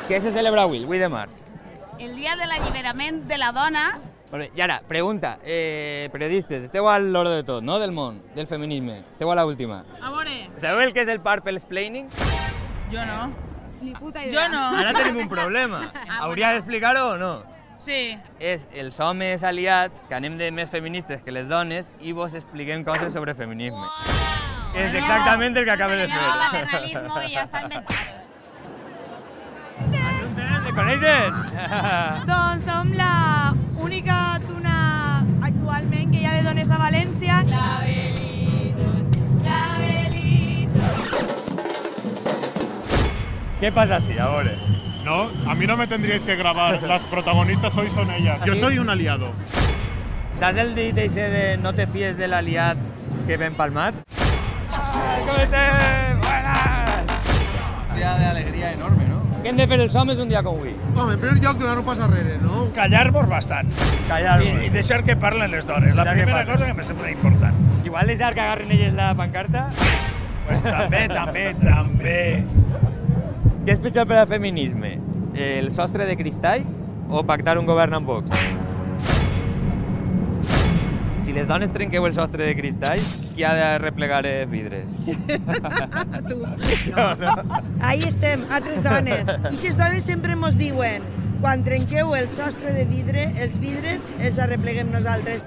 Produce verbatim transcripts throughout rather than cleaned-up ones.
Què se celebra avui, el vuit de març? El dia de l'alliberament de la dona. Vale, i ara, pregunta, eh, periodistes, esteu a l'hora de tot, no?, del món, del feminisme. Esteu a l'última. A veure. Sabeu el que és el purple explaining? Jo no. Ni puta idea. Jo no. Ara tenim un problema. Hauria d'explicar-ho o no? Sí. És els homes aliats, que anem de més feministes que les dones, i vos expliquem coses sobre feminisme. Que és exactament el que acaba de fer. Paternalismo i ja està inventat. Assumptes, te coneixes? Doncs som la única tuna actualment que hi ha de dones a València. Clavelitos, clavelitos. ¿Qué pasa así, ahora? No, a mí no me tendríais que grabar. Las protagonistas hoy son ellas. Yo ¿Sí? soy un aliado. ¿Saps el dit ese de no te fíes del aliat que ven palmat? ¿Cómo estem? Buenas! Un dia d'alegria enorme, no? Què hem de fer els homes un dia com avui? Home, en primer lloc, donar un pas arrere, no? Callar-vos bastant Callar-vos. I, i deixar que parlen les dones. La Deixar que primera parlen. cosa que me sembla important. Igual deixar que agarren elles la pancarta? Pues també, també, també. Què és pitjor per al feminisme? El sostre de cristall o pactar un govern amb Vox? Si les dones trenqueu el sostre de cristall, qui ha de replegar els vidres? Tu. No, no. Ahí estem, altres dones. I si les dones sempre mos diuen quan trenqueu el sostre de vidre, els vidres els arrepleguem nosaltres.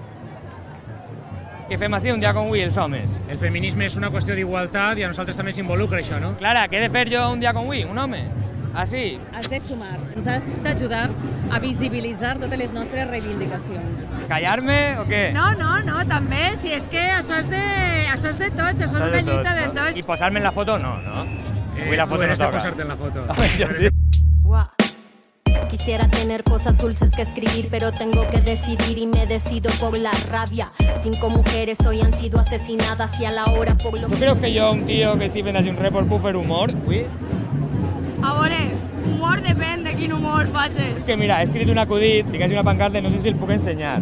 Què fem així un dia com avui, els homes? El feminisme és una qüestió d'igualtat i a nosaltres també s'involucra això, no? Clara, què he de fer jo un dia com avui, un home? Així? Has de sumar, ens has d'ajudar a visibilitzar totes les nostres reivindicacions. Callar-me o què? No, no, no, també, si és que això és de, això és de tots, això és una lluita de tots. I posar-me en la foto no, no? Eh, Avui la foto tu no eres de toca. posar-te en la foto. Jo sí. Quisiera tener cosas dulces que escribir, pero tengo que decidir y me decido por la rabia. Cinco mujeres hoy han sido asesinadas y a la hora por lo ¿Tú creus que jo, un tio que estic fent així un report, puc fer humor? Ui? A veure, humor depèn de quin humor facis. És que mira, he escrit un acudit, tinc així una pancarta i no sé si el puc ensenyar.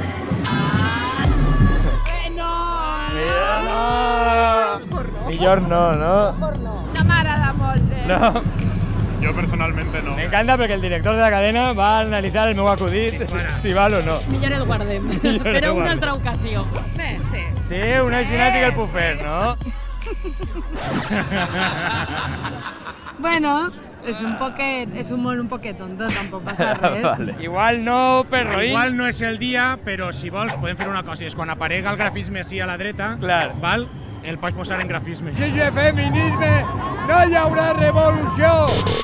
Eh, no! Mira, no! Millor no, no? No m'agrada molt, eh? No. Yo personalmente no. Me encanta perquè el director de la cadena va a analitzar el meu acudit, si val o no. Millor el guardem, el per a una guardem. altra ocasió. Bé, sí. Sí, una aixina sí que el puc fer, no? Bueno, és un poquet, és un món un poquet tonto, tampoc passa res. Vale. Igual no, per roïn. Igual no és el dia, però si vols podem fer una cosa, i és quan aparega el grafisme així a la dreta, Clar. val? El pots posar en grafisme. Sense feminisme no hi haurà revolució!